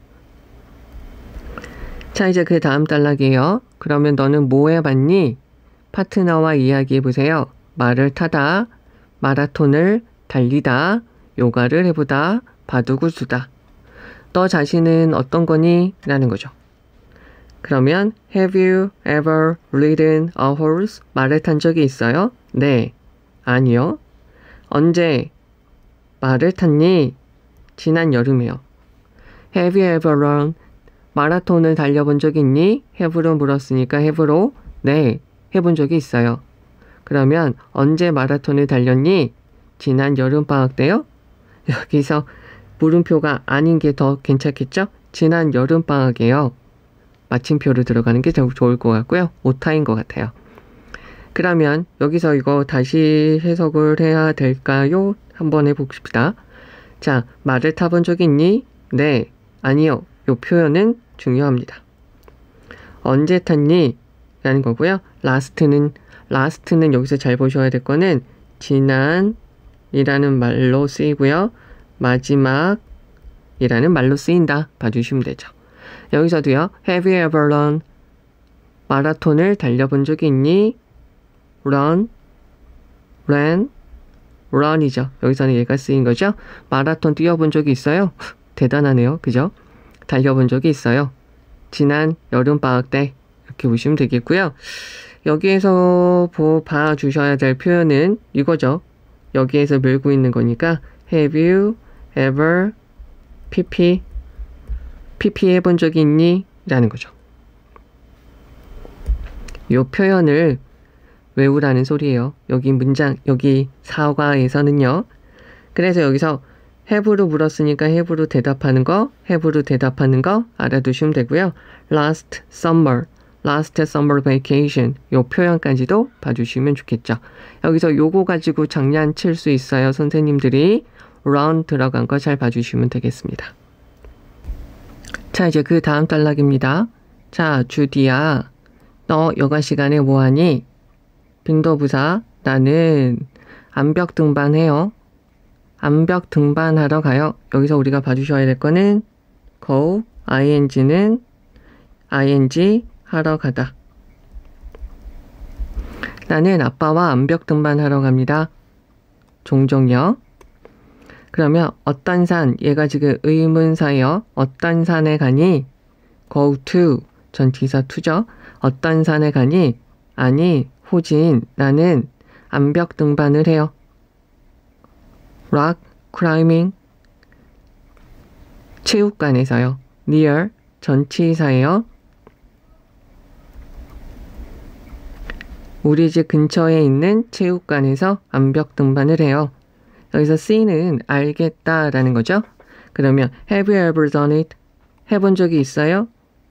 자, 이제 그 다음 단락이에요. 그러면 너는 뭐 해봤니? 파트너와 이야기해보세요. 말을 타다, 마라톤을 달리다, 요가를 해보다, 바둑을 두다. 너 자신은 어떤 거니? 라는 거죠. 그러면 Have you ever ridden a horse? 말을 탄 적이 있어요? 네. 아니요. 언제 말을 탔니? 지난 여름에요. Have you ever run? 마라톤을 달려본 적 있니? have로 물었으니까 have로 네. 해본 적이 있어요. 그러면 언제 마라톤을 달렸니? 지난 여름방학 때요? 여기서 물음표가 아닌 게 더 괜찮겠죠? 지난 여름방학이에요. 마침표로 들어가는 게 더 좋을 것 같고요. 오타인 것 같아요. 그러면 여기서 이거 다시 해석을 해야 될까요? 한번 해봅시다. 자, 말을 타본 적 있니? 네, 아니요. 이 표현은 중요합니다. 언제 탔니? 라는 거고요. last는 여기서 잘 보셔야 될 거는 지난 이라는 말로 쓰이고요. 마지막 이라는 말로 쓰인다. 봐주시면 되죠. 여기서도요. Have you ever run? 마라톤을 달려본 적이 있니? run, ran, run이죠. 여기서는 얘가 쓰인 거죠. 마라톤 뛰어본 적이 있어요? 대단하네요. 그죠? 달려본 적이 있어요. 지난 여름방학 때 이렇게 보시면 되겠고요. 여기에서 봐주셔야 될 표현은 이거죠. 여기에서 밀고 있는 거니까 Have you ever PP 해본 적이 있니? 라는 거죠. 이 표현을 외우라는 소리예요. 여기 사과에서는요. 그래서 여기서 have로 물었으니까 have로 대답하는 거 알아두시면 되고요. last summer vacation 요 표현까지도 봐주시면 좋겠죠. 여기서 요거 가지고 장난칠 수 있어요. 선생님들이 run 들어간 거 잘 봐주시면 되겠습니다. 자, 이제 그 다음 단락입니다. 자, 주디야, 너 여가 시간에 뭐하니? 빈도부사, 나는 암벽 등반해요. 암벽 등반하러 가요. 여기서 우리가 봐주셔야 될 거는 go, ing는 ing, 하러 가다. 나는 아빠와 암벽 등반하러 갑니다. 종종요. 그러면 어떤 산, 얘가 지금 의문사예요. 어떤 산에 가니? go to, 전치사 to죠. 어떤 산에 가니? 아니, 호진, 나는 암벽 등반을 해요. rock climbing, 체육관에서요. near, 전치사예요. 우리 집 근처에 있는 체육관에서 암벽 등반을 해요. 여기서 C는 알겠다라는 거죠. 그러면 Have you ever done it? 해본 적이 있어요?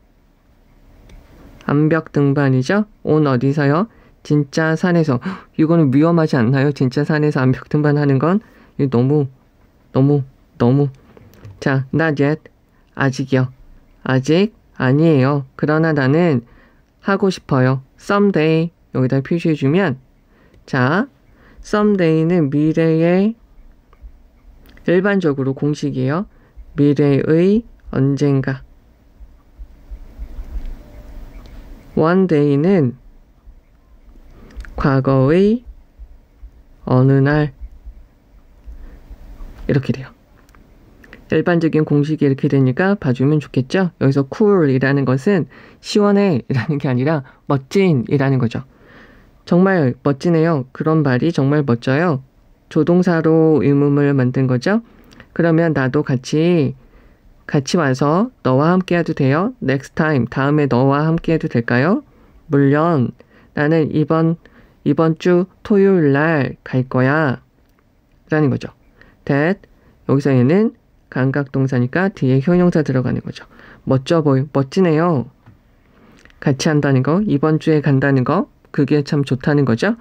암벽 등반이죠. on 어디서요? 진짜 산에서. 이거는 위험하지 않나요? 진짜 산에서 암벽 등반하는 건 너무 자, not yet. 아직이요. 아직 아니에요. 그러나 나는 하고 싶어요. someday 여기다 표시해주면 자, someday는 미래의 일반적으로 공식이에요. 미래의 언젠가. one day는 과거의 어느 날 이렇게 돼요. 일반적인 공식이 이렇게 되니까 봐주면 좋겠죠. 여기서 cool이라는 것은 시원해 이라는 게 아니라 멋진 이라는 거죠. 정말 멋지네요. 그런 말이 정말 멋져요. 조동사로 의문문을 만든 거죠. 그러면 나도 같이 와서 너와 함께 해도 돼요? next time, 다음에 너와 함께 해도 될까요? 물론 나는 이번 주 토요일 날 갈 거야 라는 거죠. that. 여기서 얘는 감각동사니까 뒤에 형용사 들어가는 거죠. 멋지네요. 같이 한다는 거, 이번 주에 간다는 거, 그게 참 좋다는 거죠.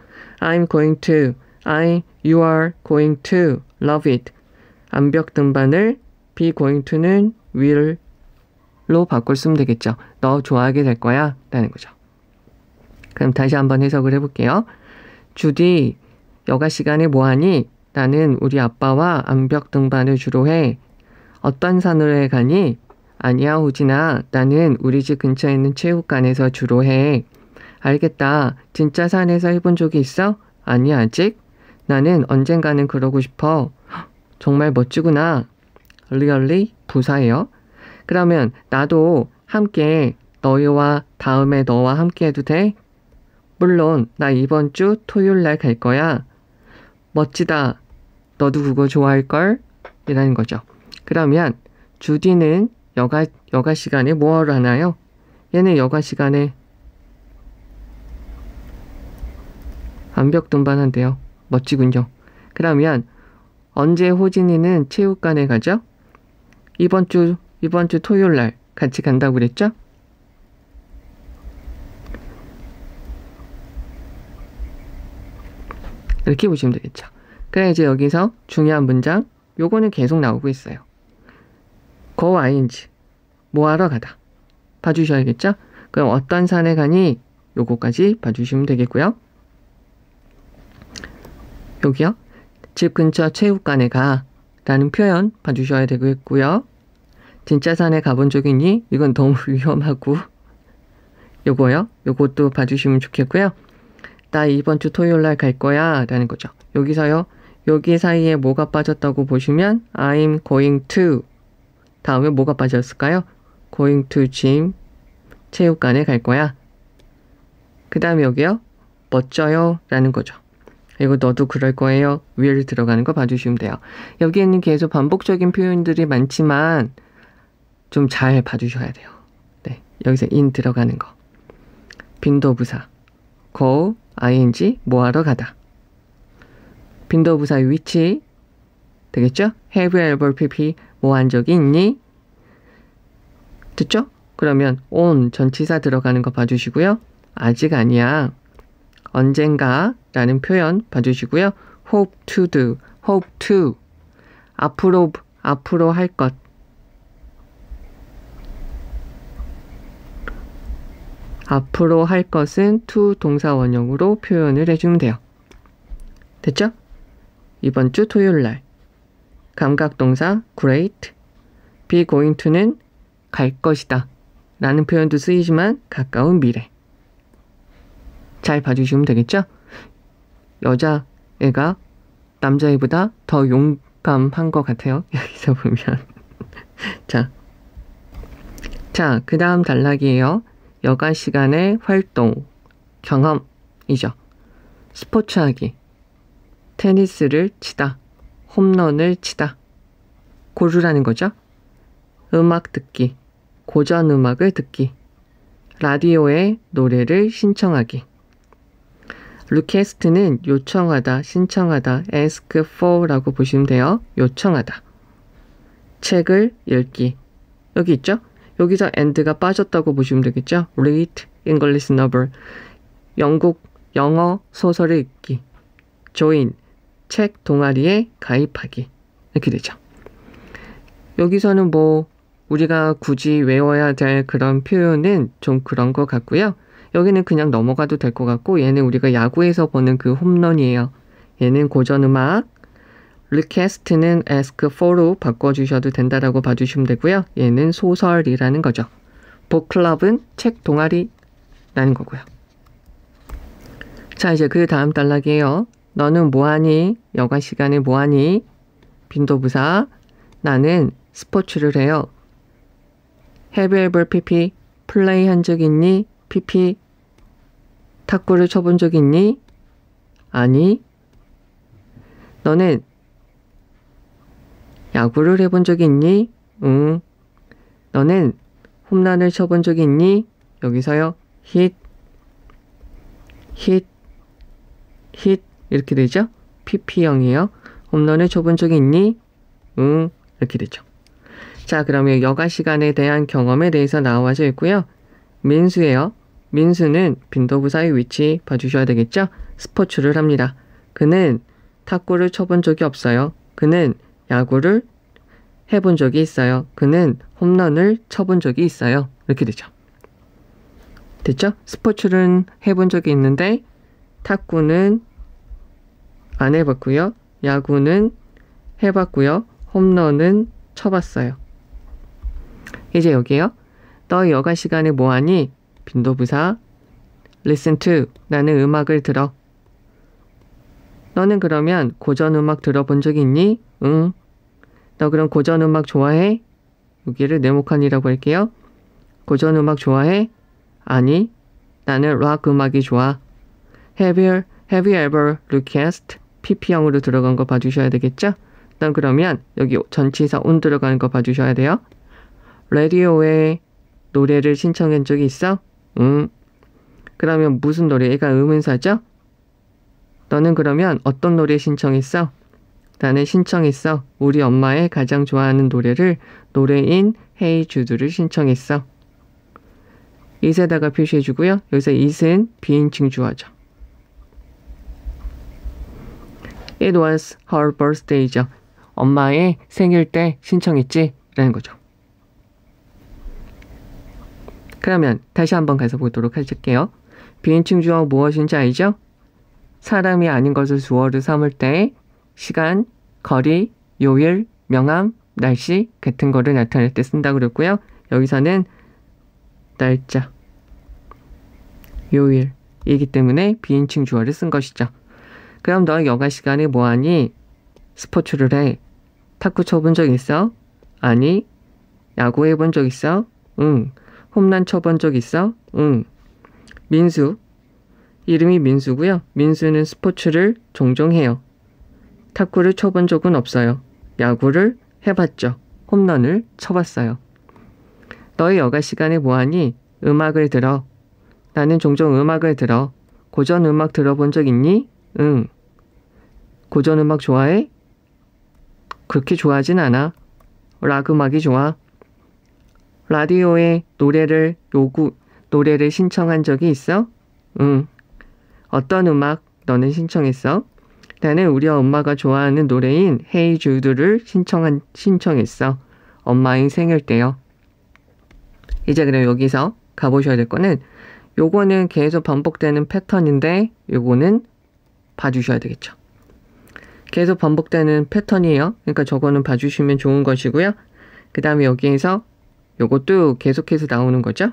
you are going to love it. 암벽 등반을 be going to는 will로 바꿀 쓰면 되겠죠. 너 좋아하게 될 거야 라는 거죠. 그럼 다시 한번 해석을 해볼게요. 주디, 여가 시간에 뭐하니? 나는 우리 아빠와 암벽 등반을 주로 해. 어떤 산으로 가니? 아니야, 호진아. 나는 우리 집 근처에 있는 체육관에서 주로 해. 알겠다. 진짜 산에서 해본 적이 있어? 아니, 아직. 나는 언젠가는 그러고 싶어. 정말 멋지구나. really 부사예요. 그러면 나도 함께 너희와 다음에 너와 함께 해도 돼? 물론 나 이번 주 토요일 날 갈 거야. 멋지다. 너도 그거 좋아할걸? 이라는 거죠. 그러면 주디는 여가 시간에 뭐하러 하나요? 얘는 여가 시간에 암벽 등반한대요. 멋지군요. 그러면 언제 호진이는 체육관에 가죠? 이번 주 토요일 날 같이 간다고 그랬죠? 이렇게 보시면 되겠죠. 그래 이제 여기서 중요한 문장 요거는 계속 나오고 있어요. go ing 뭐하러 가다 봐주셔야겠죠? 그럼 어떤 산에 가니? 요거까지 봐주시면 되겠고요. 여기요. 집 근처 체육관에 가 라는 표현 봐주셔야 되겠고요. 진짜 산에 가본 적 있니? 이건 너무 위험하고 요거요. 요것도 봐주시면 좋겠고요. 나 이번 주 토요일 날 갈 거야 라는 거죠. 여기서요. 여기 사이에 뭐가 빠졌다고 보시면 I'm going to 다음에 뭐가 빠졌을까요? going to gym 체육관에 갈 거야. 그 다음에 여기요. 멋져요 라는 거죠. 이거 너도 그럴 거예요. will 들어가는 거 봐주시면 돼요. 여기에는 계속 반복적인 표현들이 많지만 좀 잘 봐주셔야 돼요. 네, 여기서 in 들어가는 거. 빈도부사 go, ing, 뭐하러 가다. 빈도부사의 위치 되겠죠? have you ever pp 뭐 한 적이 있니? 됐죠? 그러면 on 전치사 들어가는 거 봐주시고요. 아직 아니야. 언젠가 라는 표현 봐주시고요. hope to do, hope to 앞으로 할 것. 앞으로 할 것은 to 동사 원형으로 표현을 해주면 돼요. 됐죠? 이번 주 토요일 날. 감각동사 great, be going to는 갈 것이다 라는 표현도 쓰이지만 가까운 미래. 잘 봐주시면 되겠죠? 여자애가 남자애보다 더 용감한 것 같아요. 여기서 보면. 자, 그 다음 단락이에요. 여가 시간의 활동, 경험이죠. 스포츠하기, 테니스를 치다, 홈런을 치다. 고르라는 거죠. 음악 듣기, 고전 음악을 듣기, 라디오에 노래를 신청하기. request는 요청하다, 신청하다, ask for 라고 보시면 돼요. 요청하다. 책을 읽기. 여기 있죠? 여기서 and가 빠졌다고 보시면 되겠죠? read English novel. 영어 소설을 읽기. join. 책 동아리에 가입하기. 이렇게 되죠. 여기서는 뭐 우리가 굳이 외워야 될 그런 표현은 좀 그런 것 같고요. 여기는 그냥 넘어가도 될 것 같고 얘는 우리가 야구에서 보는 그 홈런이에요. 얘는 고전음악, request는 ask for로 바꿔주셔도 된다라고 봐주시면 되고요. 얘는 소설이라는 거죠. 북클럽은 책 동아리라는 거고요. 자, 이제 그 다음 단락이에요. 너는 뭐하니? 여가 시간에 뭐하니? 빈도부사. 나는 스포츠를 해요. Have you ever pp 플레이 한 적 있니? pp 탁구를 쳐본 적 있니? 아니. 너는 야구를 해본 적 있니? 응. 너는 홈런을 쳐본 적 있니? 여기서요. hit 이렇게 되죠? pp형이에요. 홈런을 쳐본 적이 있니? 응, 이렇게 되죠. 자, 그러면 여가 시간에 대한 경험에 대해서 나와져 있고요. 민수예요. 민수는 빈도부사의 위치 봐주셔야 되겠죠? 스포츠를 합니다. 그는 탁구를 쳐본 적이 없어요. 그는 야구를 해본 적이 있어요. 그는 홈런을 쳐본 적이 있어요. 이렇게 되죠. 됐죠? 스포츠는 해본 적이 있는데 탁구는 안 해봤고요. 야구는 해봤고요. 홈런은 쳐봤어요. 이제 여기에요. 너 여가 시간에 뭐하니? 빈도부사 listen to 나는 음악을 들어. 너는 그러면 고전 음악 들어본 적 있니? 응. 너 그럼 고전 음악 좋아해? 여기를 네모칸이라고 할게요. 고전 음악 좋아해? 아니, 나는 락 음악이 좋아. Have you ever request? PP형으로 들어간 거 봐주셔야 되겠죠? 난 그러면 여기 전치사 on 들어가는 거 봐주셔야 돼요. 라디오에 노래를 신청한 적이 있어? 응. 그러면 무슨 노래? 얘가 의문사죠? 너는 그러면 어떤 노래 신청했어? 나는 신청했어. 우리 엄마의 가장 좋아하는 노래를 노래인 Hey Jude를 신청했어. it에다가 표시해주고요. 여기서 it은 비인칭 주어죠. It was her birthday죠. 엄마의 생일 때 신청했지? 라는 거죠. 그러면 다시 한번 가서 보도록 할게요. 비인칭 주어 무엇인지 알죠? 사람이 아닌 것을 주어로 삼을 때 시간, 거리, 요일, 명암, 날씨 같은 거를 나타낼 때 쓴다고 그랬고요. 여기서는 날짜, 요일이기 때문에 비인칭 주어를 쓴 것이죠. 그럼 너 여가 시간에 뭐하니? 스포츠를 해. 탁구 쳐본 적 있어? 아니. 야구 해본 적 있어? 응. 홈런 쳐본 적 있어? 응. 민수. 이름이 민수고요. 민수는 스포츠를 종종 해요. 탁구를 쳐본 적은 없어요. 야구를 해봤죠. 홈런을 쳐봤어요. 너의 여가 시간에 뭐하니? 음악을 들어. 나는 종종 음악을 들어. 고전 음악 들어본 적 있니? 응. 고전 음악 좋아해? 그렇게 좋아하진 않아. 락 음악이 좋아. 라디오에 노래를 신청한 적이 있어? 응. 어떤 음악 너는 신청했어? 나는 우리 엄마가 좋아하는 노래인 Hey Jude를 신청했어. 엄마의 생일 때요. 이제 그럼 여기서 가보셔야 될 거는 요거는 계속 반복되는 패턴인데 요거는 봐주셔야 되겠죠. 계속 반복되는 패턴이에요. 그러니까 저거는 봐주시면 좋은 것이고요. 그 다음에 여기에서 요것도 계속해서 나오는 거죠.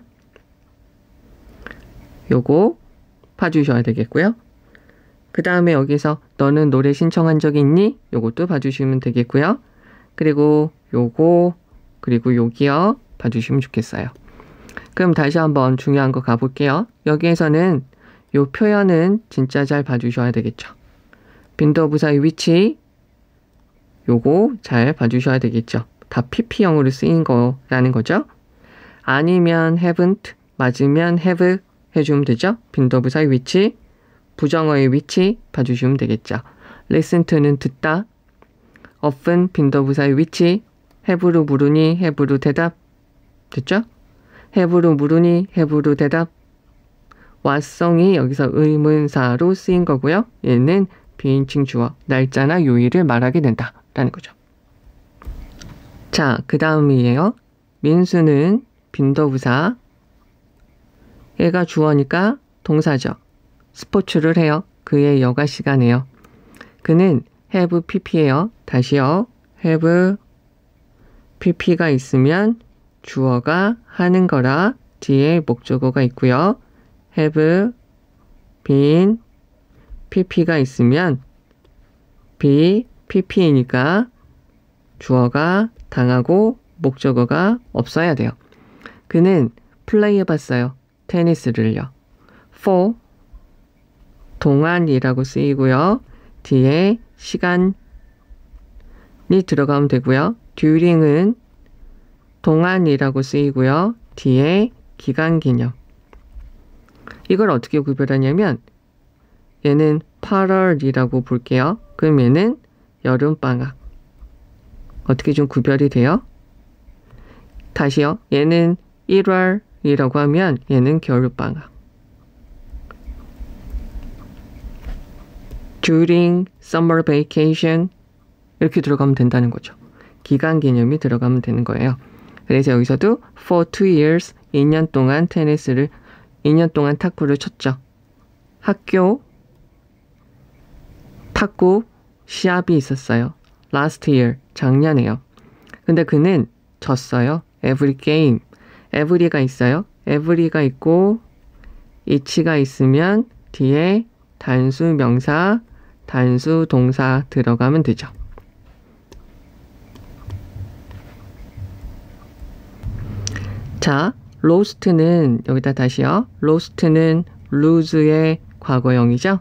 요거 봐주셔야 되겠고요. 그 다음에 여기서 너는 노래 신청한 적 있니? 요것도 봐주시면 되겠고요. 그리고 요거 그리고 여기요 봐주시면 좋겠어요. 그럼 다시 한번 중요한 거 가볼게요. 여기에서는 요 표현은 진짜 잘 봐주셔야 되겠죠. 빈도부사의 위치 요거 잘 봐주셔야 되겠죠. 다 PP형으로 쓰인 거라는 거죠. 아니면 haven't, 맞으면 have 해주면 되죠. 빈도부사의 위치, 부정어의 위치 봐주시면 되겠죠. listen to는 듣다, often 빈도부사의 위치, have로 물으니 have로 대답, 됐죠? have로 물으니 have로 대답, what성이 여기서 의문사로 쓰인 거고요. 얘는 비인칭 주어, 날짜나 요일을 말하게 된다라는 거죠. 자, 그 다음이에요. 민수는 빈도부사, 얘가 주어니까 동사죠. 스포츠를 해요. 그의 여가 시간에요. 그는 have pp예요. 다시요. have pp가 있으면 주어가 하는 거라 뒤에 목적어가 있고요. have been pp가 있으면 be pp이니까 주어가 당하고 목적어가 없어야 돼요. 그는 플레이 해봤어요. 테니스를요. for 동안이라고 쓰이고요. 뒤에 시간이 들어가면 되고요. during은 동안이라고 쓰이고요. 뒤에 기간 개념. 이걸 어떻게 구별하냐면 얘는 8월이라고 볼게요. 그럼 얘는 여름방학. 어떻게 좀 구별이 돼요? 다시요. 얘는 1월이라고 하면 얘는 겨울방학. During summer vacation 이렇게 들어가면 된다는 거죠. 기간 개념이 들어가면 되는 거예요. 그래서 여기서도 for 2 years 2년 동안 테니스를 2년 동안 탁구를 쳤죠. 학교 탁구 시합이 있었어요. Last year 작년에요. 근데 그는 졌어요. Every game every가 있어요. every가 있고 each가 있으면 뒤에 단수 명사 단수 동사 들어가면 되죠. 자, lost는 여기다 다시요. lost는 lose의 과거형이죠.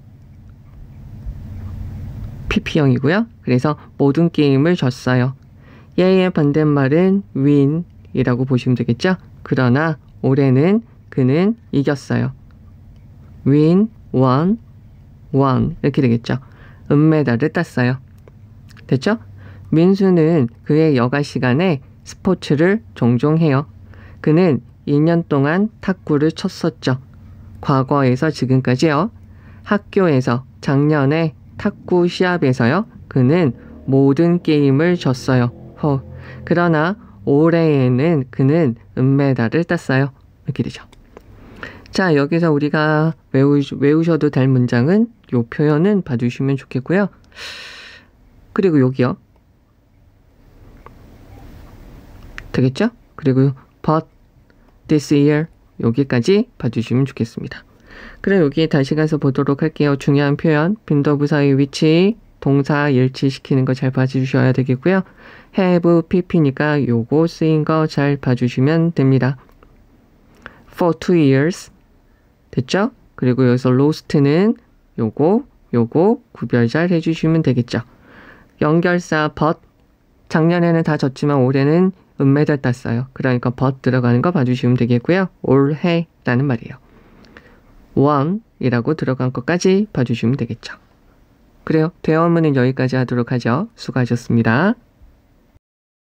pp형이고요. 그래서 모든 게임을 졌어요. 얘의 반대말은 win이라고 보시면 되겠죠. 그러나 올해는 그는 이겼어요. win, won, 이렇게 되겠죠. 은메달을 땄어요. 됐죠? 민수는 그의 여가 시간에 스포츠를 종종 해요. 그는 2년 동안 탁구를 쳤었죠. 과거에서 지금까지요. 학교에서 작년에 탁구 시합에서요. 그는 모든 게임을 졌어요. 그러나 올해에는 그는 은메달을 땄어요. 이렇게 되죠. 자, 여기서 우리가 외우셔도 될 문장은 이 표현은 봐주시면 좋겠고요. 그리고 여기요. 되겠죠? 그리고 but this year 여기까지 봐주시면 좋겠습니다. 그럼 여기 다시 가서 보도록 할게요. 중요한 표현 빈도부사의 위치 동사 일치시키는 거 잘 봐주셔야 되겠고요. have pp니까 요거 쓰인 거 잘 봐주시면 됩니다. for 2 years 됐죠? 그리고 여기서 lost는 요거 구별 잘 해주시면 되겠죠. 연결사 but 작년에는 다 졌지만 올해는 은메달 땄어요. 그러니까 but 들어가는 거 봐주시면 되겠고요. 올해라는 말이에요. won이라고 들어간 것까지 봐주시면 되겠죠. 그래요. 대화문은 여기까지 하도록 하죠. 수고하셨습니다.